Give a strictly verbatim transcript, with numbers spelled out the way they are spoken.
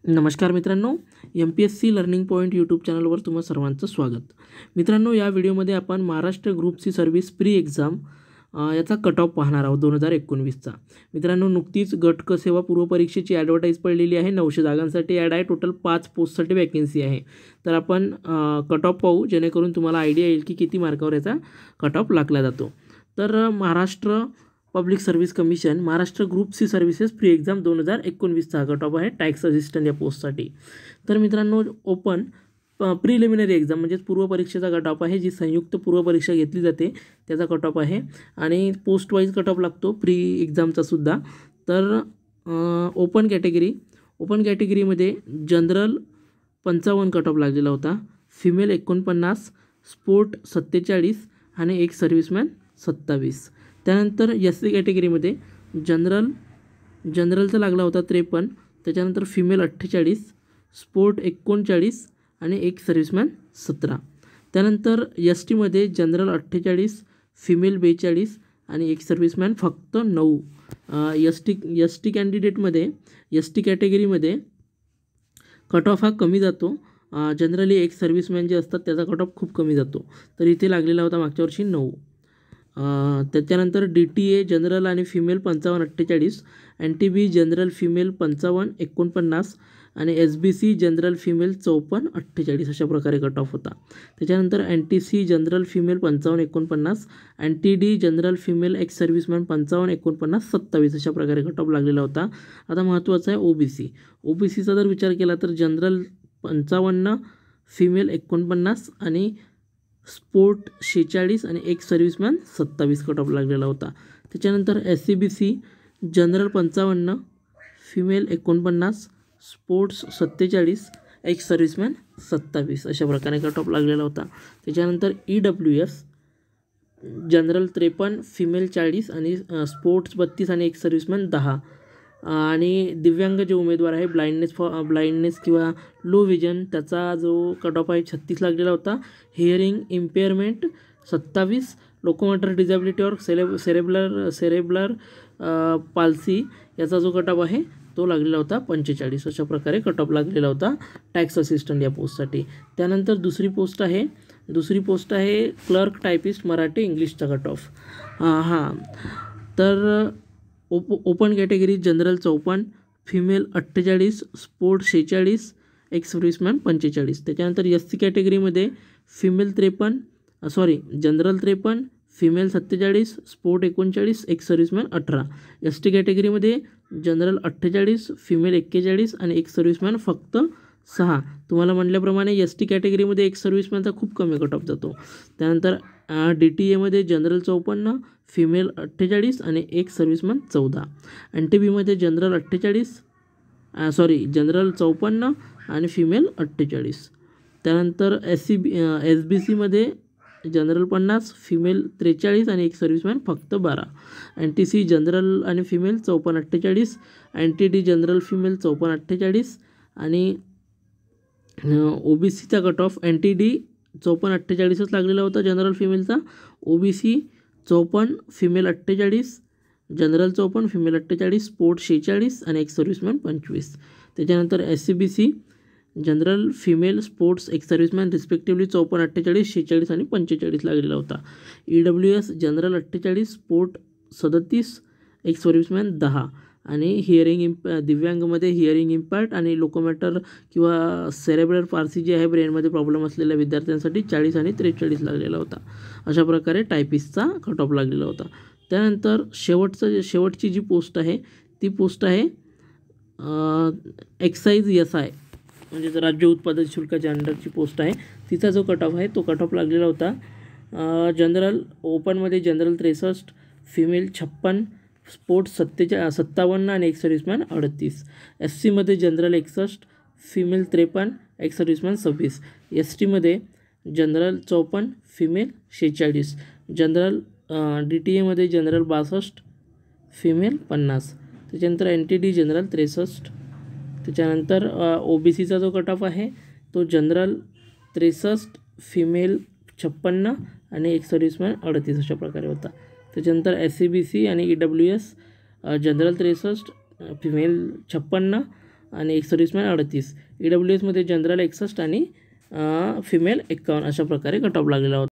नमस्कार मित्रांनो, M P S C learning point YouTube चॅनलवर तुम्हा सर्वांचं स्वागत. मित्रांनो, या व्हिडिओमध्ये आपण Maharashtra group C service pre exam याचा कट ऑफ पाहणार आहोत दोन हजार एकोणवीसचा. मित्रांनो, नुकतीच गट क सेवा पूर्वपरीक्षेची ॲडव्हर्टाईज पडलेली आहे. नऊशे जागांसाठी ॲड आहे. टोटल पाच पोस्टसाठी वॅकेन्सी आहे. तर आपण कट ऑफ पाहू, जेणेकरून तुम्हाला आयडिया येईल की किती मार्कावर याचा कट ऑफ लागला जातो. तर Maharashtra public service commission Maharashtra group C services pre exam दोन हजार एकोणवीसचा कट ऑफ आहे टॅक्स असिस्टंट या पोस्टसाठी. तर मित्रांनो, ओपन प्रिलिमिनरी एक्झाम म्हणजेच पूर्वपरीक्षेचा कट ऑफ आहे, जी संयुक्त पूर्वपरीक्षा घेतली जाते त्याचा कट ऑफ आहे. आणि पोस्ट वाईज कट ऑफ लागतो प्री एक्झामचा सुद्धा. तर ओपन कॅटेगरी ओपन कॅटेगरीमध्ये जनरल पंचावन्न कट ऑफ लागलेला होता, फिमेल एकोणपन्नास, स्पोर्ट सत्तेचाळीस आणि एक सर्व्हिसमॅन सत्तावीस. त्यानंतर एस सी कॅटेगरीमध्ये जनरल जनरलचा लागला होता त्रेपन्न, त्याच्यानंतर फिमेल अठ्ठेचाळीस, स्पोर्ट एकोणचाळीस आणि एक सर्व्हिसमॅन सतरा. त्यानंतर एस टीमध्ये जनरल अठ्ठेचाळीस, फिमेल बेचाळीस आणि एक सर्व्हिसमॅन फक्त नऊ. एस टी एस टी कॅन्डिडेटमध्ये एस टी कॅटेगरीमध्ये कट ऑफ हा कमी जातो. जनरली एक सर्व्हिसमॅन जे असतात त्याचा कट ऑफ खूप कमी जातो. तर इथे लागलेला होता मागच्या वर्षी नऊ. त्याच्यानंतर डी टी ए जनरल आणि फिमेल पंचावन्न अठ्ठेचाळीस, N T B general female पंचावन्न एकोणपन्नास आणि S B C general female चौपन्न अठ्ठेचाळीस अशा प्रकारे कट ऑफ होता. त्याच्यानंतर N T C general female पंचावन्न एकोणपन्नास, N T D general female ex serviceman पंचावन्न एकोणपन्नास सत्तावीस अशा प्रकारे कट ऑफ लागलेला होता. आता महत्त्वाचं आहे ओ बी सी. ओ बी सीचा जर विचार केला तर जनरल पंचावन्न, फिमेल एकोणपन्नास आणि स्पोर्ट शेहेचाळीस आणि एक सर्व्हिसमॅन सत्तावीस कट ऑफ लागलेला होता. त्याच्यानंतर S C B C general पंचावन्न, फिमेल एकोणपन्नास, स्पोर्ट्स सत्तेचाळीस, एक सर्व्हिसमॅन सत्तावीस अशा प्रकारे कट ऑफ लागलेला होता. त्याच्यानंतर ई डब्ल्यू एस जनरल त्रेपन्न, फिमेल चाळीस आणि स्पोर्ट्स बत्तीस आणि एक सर्व्हिसमॅन दहा. आणि दिव्यांग जे उमेदवार आहे, ब्लाइंडनेस फॉर ब्लाइंडनेस किंवा लो विजन, त्याचा जो कट ऑफ आहे छत्तीस लागलेला होता. हिअरिंग इम्पेअरमेंट सत्तावीस, लोकोमोटर डिझॅबिलिटी और सेरे सेरेब्लर सेरेब्लर पाल्सी याचा जो कट ऑफ आहे तो लागलेला होता पंचेचाळीस. अशा प्रकारे कट ऑफ लागलेला होता टॅक्स असिस्टंट या पोस्टसाठी. त्यानंतर दुसरी पोस्ट आहे दुसरी पोस्ट आहे क्लर्क टायपिस्ट मराठी इंग्लिशचा कट ऑफ. हां तर ओप ओपन कॅटेगरी जनरल चौपन्न, फिमेल अठ्ठेचाळीस, स्पोर्ट शेहेचाळीस, एक सर्व्हिसमॅन पंचेचाळीस. त्याच्यानंतर एस सी कॅटेगरीमध्ये फिमेल त्रेपन्न सॉरी जनरल त्रेपन्न, फिमेल सत्तेचाळीस, स्पोर्ट एकोणचाळीस, एक सर्व्हिसमॅन अठरा. एस टी कॅटेगरीमध्ये जनरल अठ्ठेचाळीस, फिमेल एक्केचाळीस आणि एक सर्व्हिसमॅन फक्त सहा. तुम्हाला म्हटल्याप्रमाणे एस टी कॅटेगरीमध्ये एक सर्व्हिसमॅनचा खूप कमी कट ऑफ जातो. त्यानंतर डी टी एमध्ये जनरल चौपन्न, फिमेल अठ्ठेचाळीस आणि एक सर्व्हिसमॅन चौदा. एन टी बीमध्ये जनरल अठ्ठेचाळीस सॉरी जनरल चौपन्न आणि फिमेल अठ्ठेचाळीस. त्यानंतर S C B S B सीमध्ये जनरल पन्नास, फिमेल त्रेचाळीस आणि एक सर्व्हिसमॅन फक्त बारा. एन टी सी जनरल आणि फिमेल चौपन्न अठ्ठेचाळीस, N T D general female चौपन्न अठ्ठेचाळीस आणि ओ बी सीचा cut off N T D चौपन्न अठ्ठेचाळीसच लागलेला होता जनरल फिमेलचा. ओ बी सी चौपन्न, फिमेल अठ्ठेचाळीस, जनरल चौपन्न, फिमेल अठ्ठेचाळीस, स्पोर्ट शेहेचाळीस आणि एक सर्व्हिसमॅन पंचवीस. त्याच्यानंतर S C B C general female sports ex serviceman respectively चौपन्न अठ्ठेचाळीस, शेहेचाळीस आणि पंचेचाळीस लागलेला होता. ई डब्ल्यू एस जनरल अठ्ठेचाळीस, स्पोर्ट सदतीस, एक सर्व्हिसमॅन दहा. आणि हिअरिंग इम्प दिव्यांगमध्ये हिअरिंग इम्पॅक्ट आणि लोकोमोटर किंवा सेरेब्रल पार्सी जी आहे, ब्रेनमध्ये प्रॉब्लेम असलेल्या विद्यार्थ्यांसाठी चाळीस आणि त्रेचाळीस लागलेला होता. अशा प्रकारे टायपिस्टचा कट ऑफ लागलेला होता. त्यानंतर शेवटचं शेवटची जी पोस्ट आहे ती पोस्ट आहे एक्साईज एस आय म्हणजे राज्य उत्पादन शुल्काच्या अंडरची पोस्ट आहे. तिचा जो कट ऑफ आहे तो कट ऑफ लागलेला होता. जनरल ओपनमध्ये जनरल त्रेसष्ट, फिमेल छप्पन्न, स्पोर्ट सत्तेचा सत्तावन्न आणि एक सर्व्हिसमॅन अडतीस. एस सीमध्ये जनरल एकसष्ट, फिमेल त्रेपन्न, एक सर्व्हिसमॅन सव्वीस. एस टीमध्ये जनरल चौपन्न, फिमेल शेहेचाळीस. जनरल डी टी एमध्ये जनरल बासष्ट, फिमेल पन्नास. त्याच्यानंतर एन टी डी जनरल त्रेसष्ट. त्याच्यानंतर ओ बी सीचा जो कट ऑफ आहे तो जनरल त्रेसष्ट, फिमेल छप्पन्न आणि एक सर्व्हिसमॅन अडतीस अशा प्रकारे होता. त्याच्यानंतर एस सी बी सी आणि ई डब्ल्यू एस जनरल त्रेसष्ट, फिमेल छप्पन्न, आणि एक सर्व्हिसमॅन अडतीस. ई डब्ल्यू एसमध्ये जनरल एकसष्ट आणि फिमेल एक्कावन्न अशा प्रकारे कट ऑफ लागलेला होता.